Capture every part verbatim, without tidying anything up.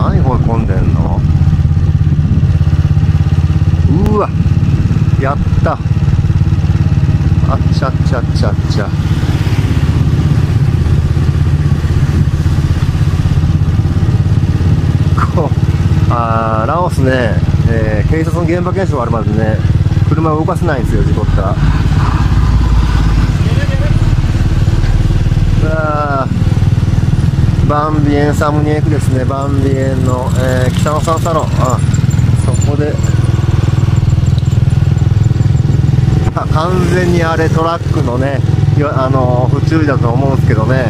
何これ混んでんの。うわ、やった。あっちゃっちゃっちゃっちゃ。こあーラオスね、えー、警察の現場検証があるまでね、車を動かせないんですよ、事故ったら。うわー、バンビエンサムニエクですね。バンビエンの、えー、北野さんサロン。あ、そこで完全にあれトラックのね、あの不注意だと思うんですけどね。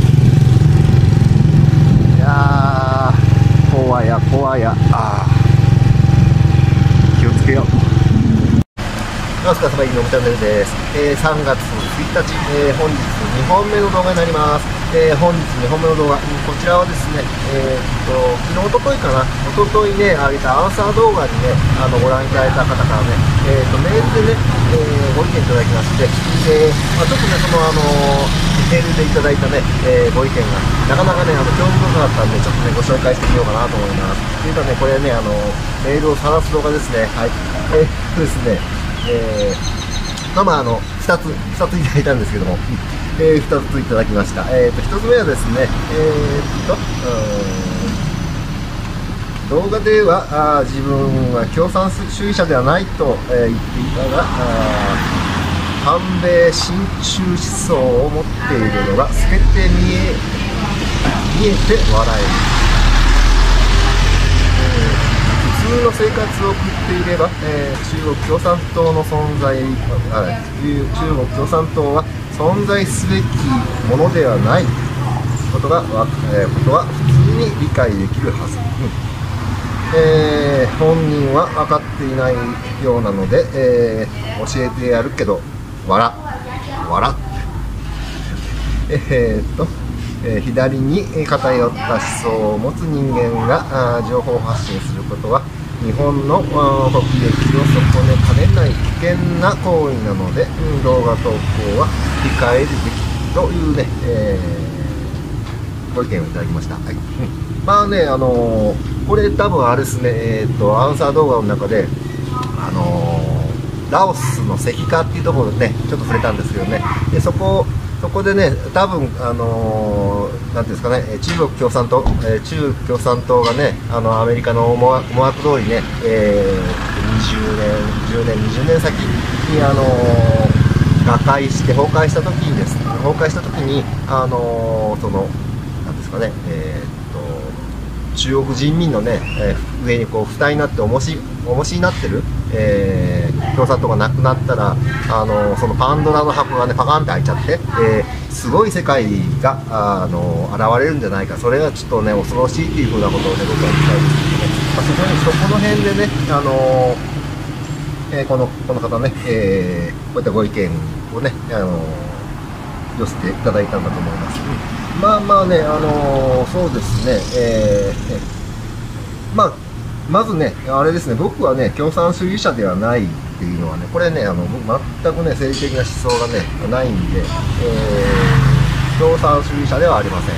いやー、怖や怖や。あー、気をつけよう。お疲れ様、インノブチャンネルです。えー、さんがつついたち、えー、本日にほんめの動画になります。えー、本日にほんめの動画、こちらはですね、えー、っと昨日、おとといかな、おとといね、上げたアンサー動画にね、あのご覧いただいた方からね、えー、っとメールでね、えー、ご意見いただきまして、でまあ、ちょっとね、そのあのメールでいただいたね、えー、ご意見がなかなかね、あの興味深かったんで、ちょっとね、ご紹介してみようかなと思います。というかね、これね、あのメールを晒す動画ですね。はい。えー、っとですね、えー、まあまあ、あのふたつふたついただいたんですけども、えー、ふたついただきました。えー、とひとつめはですね、えー、っと動画ではあ自分は共産主義者ではないと、えー、言っていたが、反米親中思想を持っているのが透けて見え見えて笑える。普通の生活を送っていれば、えー、中国共産党の存在あ中国共産党は存在すべきものではないことが、えー、ことは普通に理解できるはず、うんえー、本人は分かっていないようなので、えー、教えてやるけど笑笑えー、っとえー、左に偏った思想を持つ人間が情報発信することは日本の国益を損ねかねない危険な行為なので、うん、動画投稿は控えるべきというね、えー、ご意見をいただきました。はい、うん、まあね、あのー、これ多分あれですね、えー、っとアンサー動画の中で、あのー、ラオスの石化っていうところでね、ちょっと触れたんですけどね、でそこそこでね、多分あのー、なんていうんですかね、中国共産党、えー、中国共産党がね、あのアメリカの思惑通りね、えー、にじゅうねん、じゅうねん、にじゅうねん先に、あのー、瓦解して崩壊した時にです、ね、崩壊した時に、あのー、その、なんですかね、えー、っと中国人民のね、えー、上にこう負担になって重し重しになってる。えー、共産党がなくなったら、あのそのパンドラの箱がねパカンって開いちゃって、えー、すごい世界があの現れるんじゃないか、それがちょっとね恐ろしいっていうふうなことをね僕は言いたいんですけどね、まあ、そこにそこの辺でね、あのえー、このこの方ね、えー、こういったご意見をね、あの寄せていただいたんだと思います。うん、まあまあね、あのそうですね、えー、まあまずね、あれですね、僕はね、共産主義者ではないっていうのはね、これね、あの全くね、政治的な思想がね、ないんで、えー、共産主義者ではありません。うん、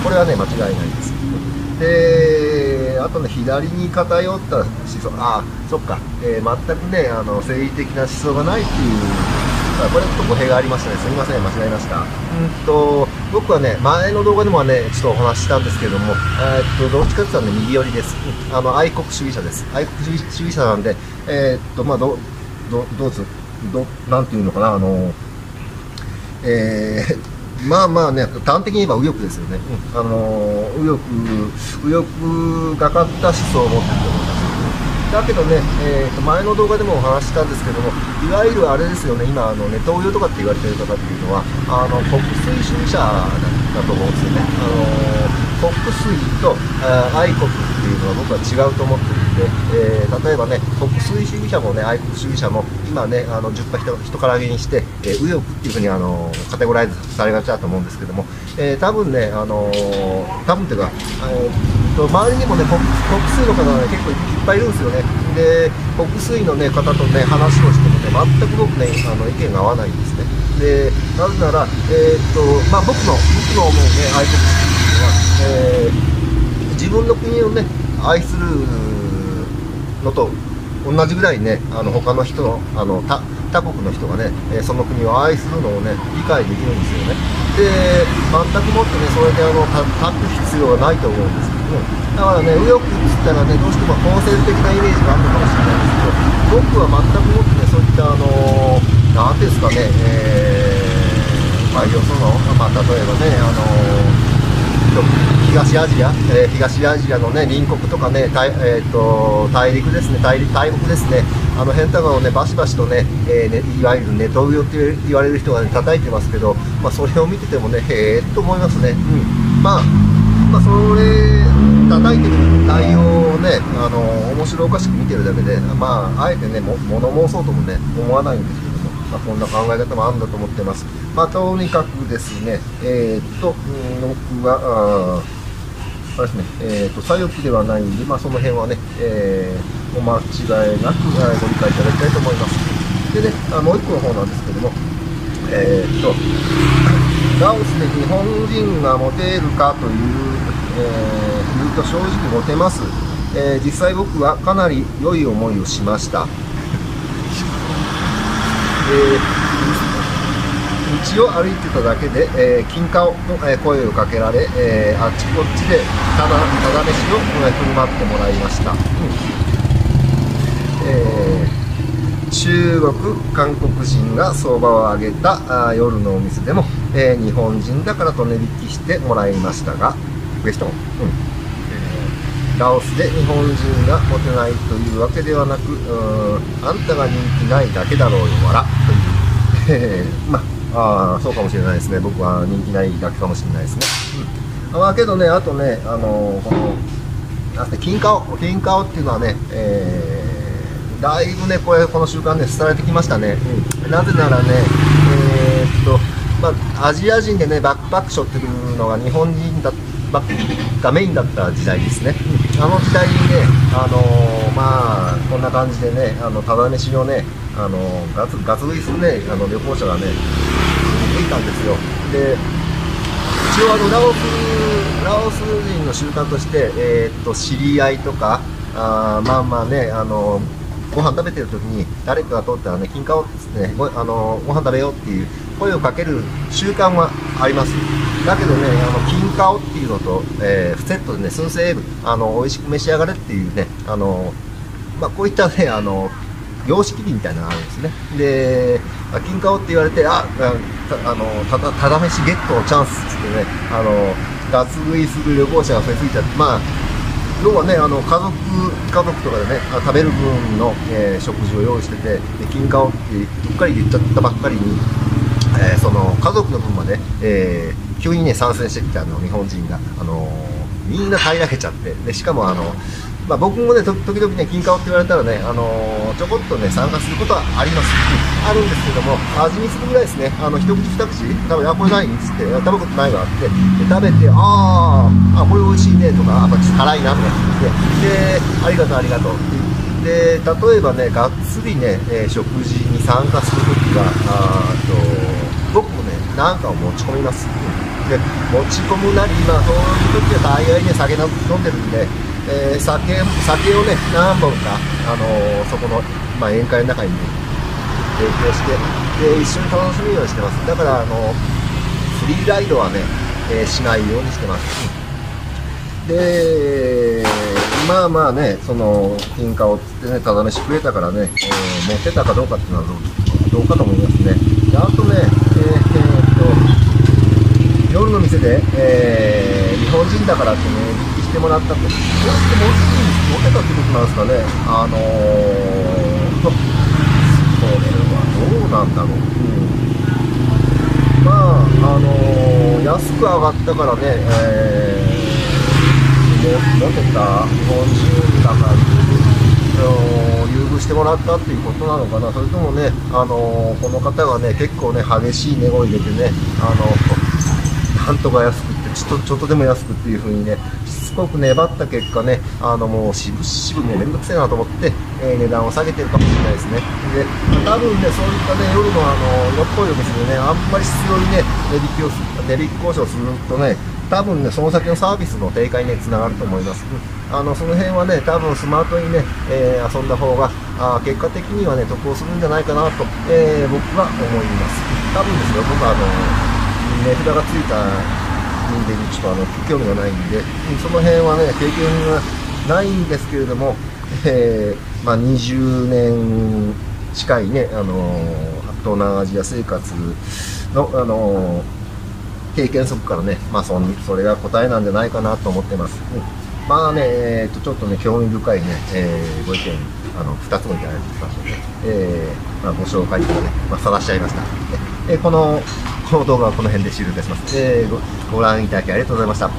これはね、間違いないです。で、あとね、左に偏った思想、ああ、そっか、えー、全くね、あの政治的な思想がないっていう、これちょっと語弊がありましたね、すみません、間違えました。うんと僕はね、前の動画でもね、ちょっとお話ししたんですけれども、えー、っとどっちかというとね、右寄りです。うん、あの愛国主義者です。愛国主義者なんで、えー、っとまあどどどうぞどなんていうのかな、あのえー、まあまあね、端的に言えば右翼ですよね。うん、あの右翼右翼がかった思想を持っていると思います。だけどね、えー、と前の動画でもお話ししたんですけども、いわゆるあれですよね、今、あのネトウヨとかって言われてる方っていうのは、あの国粋主義者だと思うんですよね。あの国粋と愛国っていうのは僕は違うと思ってるんで、えー、例えばね、国粋主義者もね、愛国主義者も、今ね、あのじゅっぱ人からげにして、えー、右翼っていうふうにあのカテゴライズされがちだと思うんですけども、えー、多分ね、あのー、多分っていうか、えー、と周りにもね、国粋の方が、ね、結構いっぱいいるんですよね。で、国粋の、ね、方とね、話をしてもね、全く僕ね、あの意見が合わないんですね。で、なぜなら、えー、っとまあ、僕の僕の思うね、愛国主義というのは、えー、自分の国愛するのと同じぐらいね、あの他の人の、あの他他国の人がね、えー、その国を愛するのをね理解できるんですよね。で全くもってねそれであの立つ必要はないと思うんですけども、だからね右翼っつったらねどうしても公正的なイメージがあるのかもしれないんですけど、僕は全くもってねそういったあの何ていうんですかね、えー、まあよその、まあ、例えばねあの東アジア、えー、東アジアの、ね、隣国とかね、大えー、と大陸ですね、大陸大北ですね、あの辺とかをねバシバシとね、えー、ねいわゆるネトウヨって言われる人がね叩いてますけど、まあ、それを見ててもねへえと思いますね。うん、まあまあそれ叩いてる内容をねあの面白おかしく見てるだけで、まああえてねも物申そうともね思わないんですけども、まあ、こんな考え方もあるんだと思ってます。まあ、とにかくですね、えー、っと、うん、僕は、あれですね、えー、っと、左翼ではないんで、まあ、その辺はね、えー、お間違いなくご理解いただきたいと思います。でね、あもう一個の方なんですけども、えー、っと、ラオスで日本人がモテるかという、えー、言うと正直モテます。えー、実際僕はかなり良い思いをしました。えー道を歩いてただけで、えー、金貨を、えー、声をかけられ、えー、あっちこっちでただただ飯を、えー、振る舞ってもらいました。うんえー、中国、韓国人が相場を上げたあ夜のお店でも、えー、日本人だからと値引きしてもらいましたが、クエスチョン、うんえー、ラオスで日本人がモテないというわけではなく、うんあんたが人気ないだけだろうよ、わらという。えーまああそうかもしれないですね。僕は人気ないだけかもしれないですね。うん、まあけどね、あとね、あのー、このなんて金貨を金貨をっていうのはね、えー、だいぶねこれこの習慣ね伝えてきましたね。うん、なぜならね、えー、っとまあアジア人でねバックパック背負ってくるのが日本人だバックがメインだった時代ですね。うん、あの時代にね、あのー、まあこんな感じでね、あのただ飯をね、あのー、ガツガツ食いするねあの旅行者がね。いたんですよ。で一応あのラオスラオス人の習慣として、えー、っと知り合いとかあまあまあねあのご飯食べてる時に誰かが通ったらね金貨をですね ご, あのご飯食べようっていう声をかける習慣はあります。だけどねあの金貨をっていうのと、えー、セットでねスンセーブあの美味しく召し上がれっていうねあのまあこういったねあの様式美みたいなのがあるんですね。で金貨をって言われてあたあのただただ飯ゲットのチャンスっつってねあのガツ食いする旅行者が増えすぎちゃってまあ要はねあの家族家族とかでね食べる分の、えー、食事を用意しててで金貨をってうっかり言っちゃったばっかりに、えー、その家族の分まで、えー、急にね参戦してきたの日本人があのー、みんな平らげちゃってでしかもあのまあ、僕もね、時々ね、金貨をって言われたらね、あのー、ちょこっとね、参加することはあります。あるんですけども、味見するぐらいですね、あの、一口二口、多分、あ、これ何っつって、食べことないわって、で食べて、あー、あ、これ美味しいねとか、あ、これちょっと辛いなとか言って、で、ありがとう、ありがとうって言って、で、例えばね、がっつりね、えー、食事に参加するときは、あーと、僕もね、なんかを持ち込みます。で、持ち込むなり、まあ、そういうときは大概ね、酒飲んでるんで、えー、酒, 酒をね何本か、あのー、そこの、まあ、宴会の中に、ね、提供してで一緒に楽しむようにしてます。だから、あのー、フリーライドはね、えー、しないようにしてます。でまあまあねその金貨をつってねただ飯食えたからね、えー、持ってたかどうかっていうのはど う, どうかと思いますね。であとね、えーえー、っと夜の店で、えー、日本人だからってねしてもらったと、こうやってモテたってことなんですかね。あのー、これはどうなんだろう。うん、まああのー、安く上がったからね、えー、モテた日本人だから優遇してもらったっていうことなのかな。それともね、あのー、この方がね結構ね激しい値を入れてね、あのー、なんとか安くってちちょちょっとでも安くっていう風にね、しつこく粘った結果ね、あのもうしぶしぶね、めんどくせえなと思って、えー、値段を下げてるかもしれないですね。で、多分ね、そういったね、夜のあの色っぽいお店でね、あんまり執拗にね、値引きをする、値引き交渉するとね、多分ね、その先のサービスの低下にね、つながると思います。うん、あのその辺はね、多分スマートにね、えー、遊んだ方が、あ結果的にはね、得をするんじゃないかなと、えー、僕は思います。多分ですよ、僕はあの値札がついた人間にちょっとあの興味がないんで、その辺はね、経験がないんですけれども、えーまあ、にじゅうねん近いね、あの東南アジア生活の、あの経験則からね、まあ、そそれが答えなんじゃないかなと思ってます。うん、まあね、えー、とちょっとね、興味深いね、えー、ご意見あのふたつもいただいてましたので、えーまあ、ご紹介とかね、まあ、晒しちゃいました。えー、このこの動画はこの辺で終了いたします。えー、ご, ご覧いただきありがとうございました。